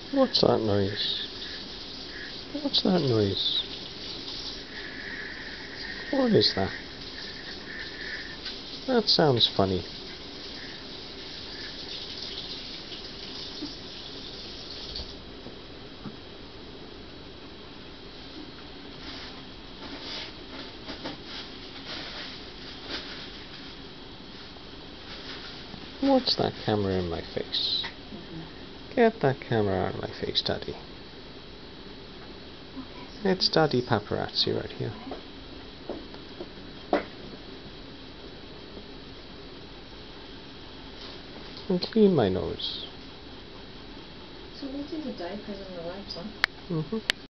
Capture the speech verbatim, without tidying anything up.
What's that noise? What's that noise? What is that? That sounds funny. What's that camera in my face? Get that camera out of my face, Daddy. It's Daddy Paparazzi right here. And clean my nose. So what is the diapers and the wipes on? Mm-hmm.